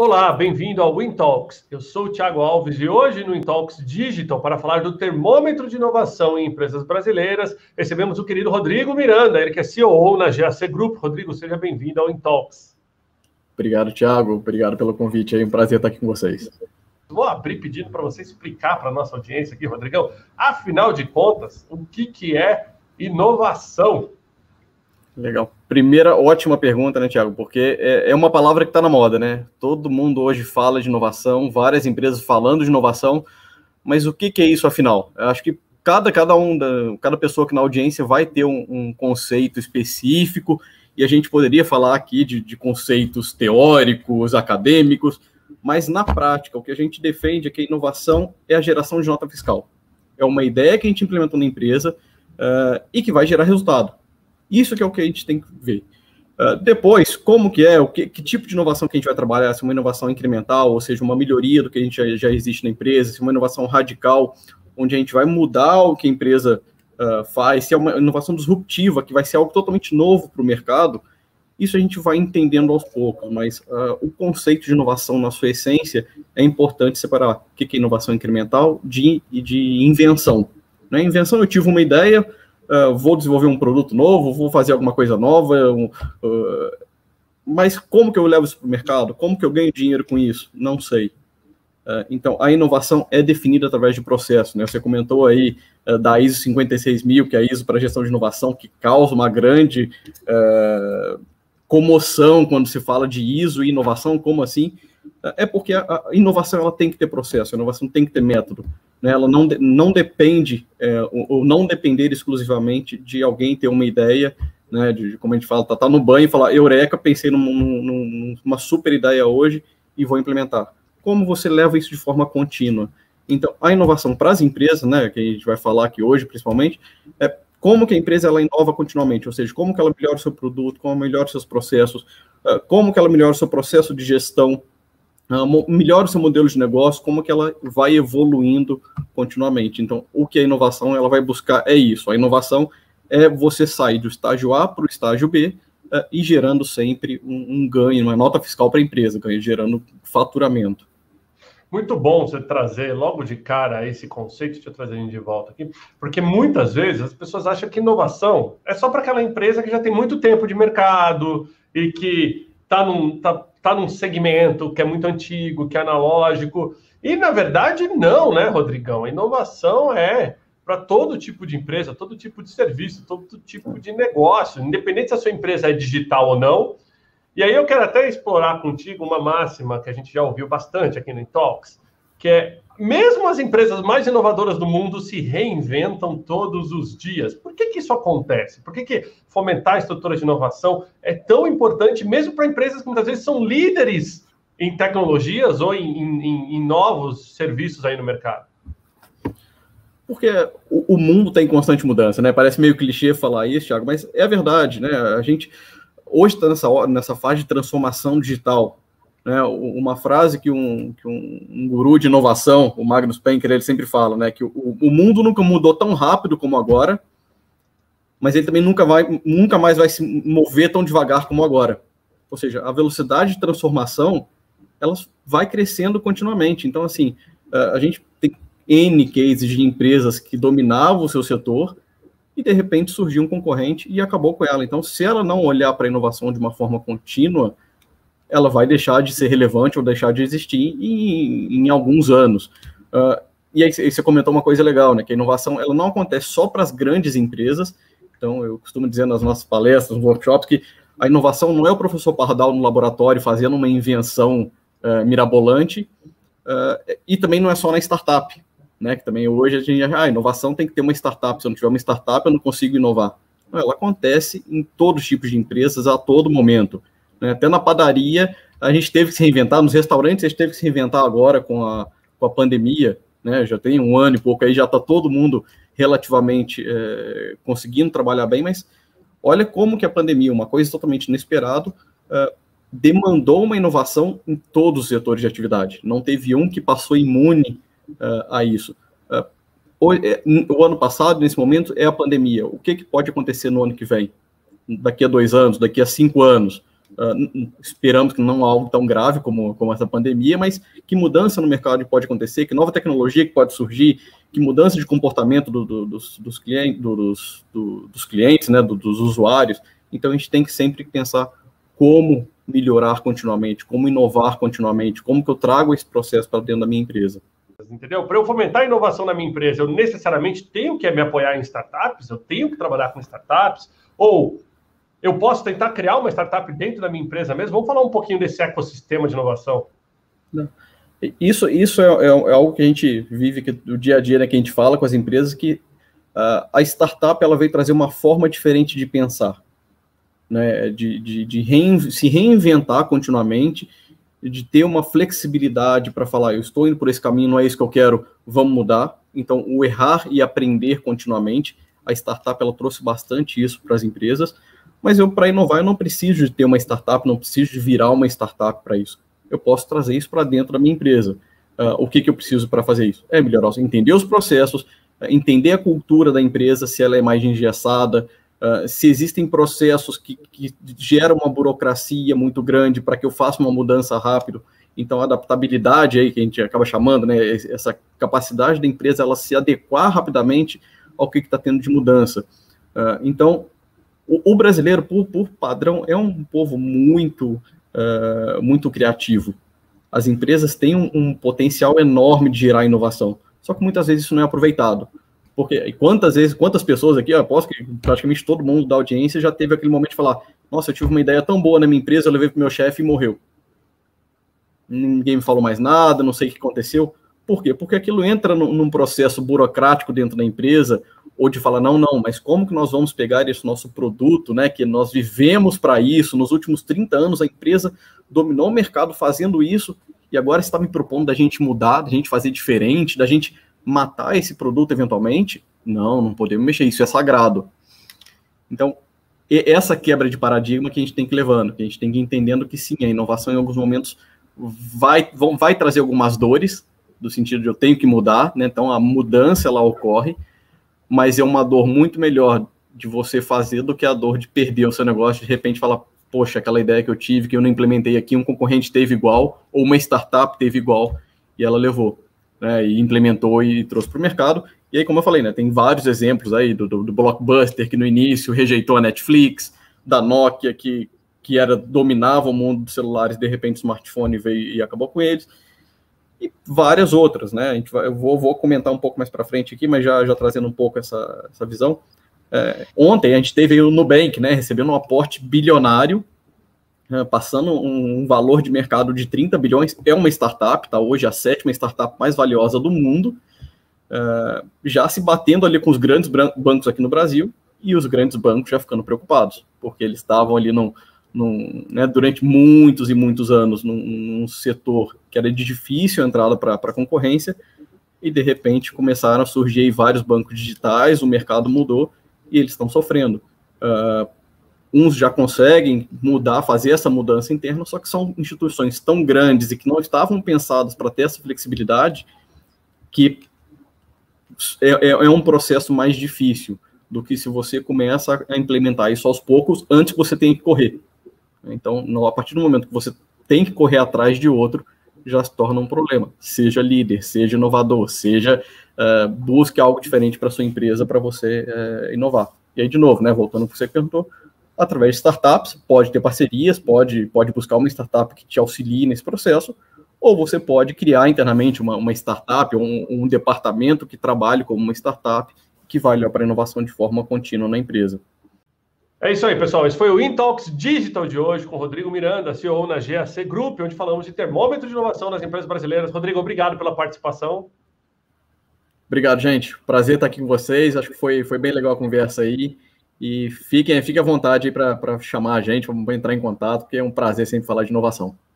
Olá, bem-vindo ao WinTalks. Eu sou o Thiago Alves e hoje no WinTalks Digital, para falar do termômetro de inovação em empresas brasileiras, recebemos o querido Rodrigo Miranda, ele que é CEO na GAC Group. Rodrigo, seja bem-vindo ao WinTalks. Obrigado, Thiago. Obrigado pelo convite. É um prazer estar aqui com vocês. Vou abrir pedindo para você explicar para a nossa audiência aqui, Rodrigão, afinal de contas, o que é inovação? Legal. Primeira ótima pergunta, né, Thiago? Porque é uma palavra que está na moda, né? Todo mundo hoje fala de inovação, várias empresas falando de inovação, mas o que é isso, afinal? Eu acho que cada pessoa que na audiência vai ter um conceito específico, e a gente poderia falar aqui de conceitos teóricos, acadêmicos, mas na prática, o que a gente defende é que a inovação é a geração de nota fiscal. É uma ideia que a gente implementou na empresa e que vai gerar resultado. Isso que é o que a gente tem que ver. Depois, como que é, que tipo de inovação que a gente vai trabalhar, se é uma inovação incremental, ou seja, uma melhoria do que a gente já existe na empresa, se é uma inovação radical, onde a gente vai mudar o que a empresa faz, se é uma inovação disruptiva, que vai ser algo totalmente novo para o mercado, isso a gente vai entendendo aos poucos, mas o conceito de inovação, na sua essência, é importante separar o que é inovação incremental de invenção. Na invenção, eu tive uma ideia, vou desenvolver um produto novo, vou fazer alguma coisa nova, mas como que eu levo isso para o mercado? Como que eu ganho dinheiro com isso? Não sei. Então, a inovação é definida através de processo, né? Você comentou aí da ISO 56000, que é a ISO para gestão de inovação, que causa uma grande comoção quando se fala de ISO e inovação. Como assim? É porque a inovação ela tem que ter processo, a inovação tem que ter método, né? Ela não depende, ou não depender exclusivamente de alguém ter uma ideia, né? Como a gente fala, tá no banho e falar, eureka, pensei numa super ideia hoje e vou implementar. Como você leva isso de forma contínua? Então, a inovação para as empresas, né, que a gente vai falar aqui hoje, principalmente, é como que a empresa ela inova continuamente, ou seja, como que ela melhora o seu produto, como melhora os seus processos, como que ela melhora o seu processo de gestão, melhora o seu modelo de negócio, como que ela vai evoluindo continuamente. Então, o que a inovação ela vai buscar é isso. A inovação é você sair do estágio A para o estágio B, e gerando sempre um ganho, uma nota fiscal para a empresa, gerando faturamento. Muito bom você trazer logo de cara esse conceito, deixa eu trazer ele de volta aqui, porque muitas vezes as pessoas acham que inovação é só para aquela empresa que já tem muito tempo de mercado e que está num segmento que é muito antigo, que é analógico. E, na verdade, não, né, Rodrigão? A inovação é para todo tipo de empresa, todo tipo de serviço, todo tipo de negócio, independente se a sua empresa é digital ou não. E aí eu quero até explorar contigo uma máxima que a gente já ouviu bastante aqui no Talks, que é, mesmo as empresas mais inovadoras do mundo se reinventam todos os dias. Por que isso acontece? Por que fomentar a estrutura de inovação é tão importante, mesmo para empresas que muitas vezes são líderes em tecnologias ou em novos serviços aí no mercado? Porque o mundo está em constante mudança, né? Parece meio clichê falar isso, Thiago, mas é a verdade, né? A gente hoje está nessa fase de transformação digital, né? Uma frase que um guru de inovação, o Magnus Penker, ele sempre fala, né? Que o mundo nunca mudou tão rápido como agora, mas ele também nunca mais vai se mover tão devagar como agora. Ou seja, a velocidade de transformação, ela vai crescendo continuamente. Então, assim, a gente tem N cases de empresas que dominavam o seu setor e, de repente, surgiu um concorrente e acabou com ela. Então, se ela não olhar para a inovação de uma forma contínua, ela vai deixar de ser relevante ou deixar de existir em alguns anos. E aí você comentou uma coisa legal, né? Que a inovação ela não acontece só para as grandes empresas. Então, eu costumo dizer nas nossas palestras, nos workshops, que a inovação não é o professor Pardal no laboratório fazendo uma invenção mirabolante, e também não é só na startup, né? Que também hoje a gente acha, a inovação tem que ter uma startup. Se eu não tiver uma startup, eu não consigo inovar. Não, ela acontece em todos os tipos de empresas, a todo momento. Né? Até na padaria, a gente teve que se reinventar, nos restaurantes, a gente teve que se reinventar agora com a pandemia, né? Já tem um ano e pouco aí, já está todo mundo relativamente conseguindo trabalhar bem, mas olha como que a pandemia, uma coisa totalmente inesperada, demandou uma inovação em todos os setores de atividade. Não teve um que passou imune a isso. O ano passado, nesse momento, é a pandemia. O que pode acontecer no ano que vem? Daqui a 2 anos, daqui a 5 anos? esperamos que não algo tão grave como essa pandemia, mas que mudança no mercado pode acontecer, que nova tecnologia que pode surgir, que mudança de comportamento dos clientes, né, dos usuários. Então, a gente tem que sempre pensar como melhorar continuamente, como inovar continuamente, como que eu trago esse processo para dentro da minha empresa. Entendeu? Para eu fomentar a inovação na minha empresa, eu necessariamente tenho que me apoiar em startups, eu tenho que trabalhar com startups, ou eu posso tentar criar uma startup dentro da minha empresa mesmo? Vamos falar um pouquinho desse ecossistema de inovação. Isso é algo que a gente vive do dia a dia, né, que a gente fala com as empresas, que a startup ela veio trazer uma forma diferente de pensar, né, se reinventar continuamente, de ter uma flexibilidade para falar, eu estou indo por esse caminho, não é isso que eu quero, vamos mudar. Então, o errar e aprender continuamente, a startup ela trouxe bastante isso para as empresas, mas para inovar eu não preciso de ter uma startup, não preciso de virar uma startup para isso. Eu posso trazer isso para dentro da minha empresa. O que eu preciso para fazer isso? É melhorar, entender os processos, entender a cultura da empresa, se ela é mais engessada, se existem processos que geram uma burocracia muito grande para que eu faça uma mudança rápido. Então, a adaptabilidade aí, que a gente acaba chamando, né, essa capacidade da empresa ela se adequar rapidamente ao que está tendo de mudança. Então, o brasileiro, por padrão, é um povo muito criativo. As empresas têm um potencial enorme de gerar inovação, só que muitas vezes isso não é aproveitado. Porque quantas pessoas aqui, eu aposto que praticamente todo mundo da audiência já teve aquele momento de falar, nossa, eu tive uma ideia tão boa na minha empresa, eu levei para o meu chefe e morreu. Ninguém me falou mais nada, não sei o que aconteceu. Por quê? Porque aquilo entra num processo burocrático dentro da empresa, ou de falar, não, mas como que nós vamos pegar esse nosso produto, né, que nós vivemos para isso, nos últimos 30 anos a empresa dominou o mercado fazendo isso, e agora está me propondo da gente mudar, da gente fazer diferente, da gente matar esse produto eventualmente? Não podemos mexer, isso é sagrado. Então, essa quebra de paradigma que a gente tem que ir levando, que a gente tem que ir entendendo que sim, a inovação em alguns momentos vai trazer algumas dores, do sentido de eu tenho que mudar, né? Então a mudança ela ocorre, mas é uma dor muito melhor de você fazer do que a dor de perder o seu negócio, de repente falar, poxa, aquela ideia que eu tive, que eu não implementei aqui, um concorrente teve igual, ou uma startup teve igual, e ela levou, né, e implementou e trouxe para o mercado. E aí, como eu falei, né, tem vários exemplos aí do Blockbuster, que no início rejeitou a Netflix, da Nokia, que dominava o mundo dos celulares, de repente o smartphone veio e acabou com eles, e várias outras, né? Eu vou comentar um pouco mais para frente aqui, mas já trazendo um pouco essa visão. Ontem a gente teve o Nubank, né, recebendo um aporte bilionário, passando um valor de mercado de 30 bilhões, é uma startup, tá hoje a 7ª startup mais valiosa do mundo, já se batendo ali com os grandes bancos aqui no Brasil, e os grandes bancos já ficando preocupados, porque eles estavam ali né, durante muitos e muitos anos num setor que era de difícil entrada para a concorrência, e de repente começaram a surgir aí vários bancos digitais, o mercado mudou, e eles estão sofrendo. Uns já conseguem fazer essa mudança interna, só que são instituições tão grandes e que não estavam pensadas para ter essa flexibilidade, que é um processo mais difícil do que se você começa a implementar isso aos poucos, antes que você tenha que correr. Então, a partir do momento que você tem que correr atrás de outro, já se torna um problema. Seja líder, seja inovador, busque algo diferente para sua empresa para você inovar. E aí, de novo, né, voltando ao que você perguntou, através de startups, pode ter parcerias, pode buscar uma startup que te auxilie nesse processo, ou você pode criar internamente uma startup, ou um departamento que trabalhe como uma startup, que vai olhar para a inovação de forma contínua na empresa. É isso aí, pessoal. Esse foi o Intalks Digital de hoje, com Rodrigo Miranda, CEO na GAC Group, onde falamos de termômetro de inovação nas empresas brasileiras. Rodrigo, obrigado pela participação. Obrigado, gente. Prazer estar aqui com vocês. Acho que foi bem legal a conversa aí. E fiquem à vontade aí para chamar a gente, para entrar em contato, porque é um prazer sempre falar de inovação.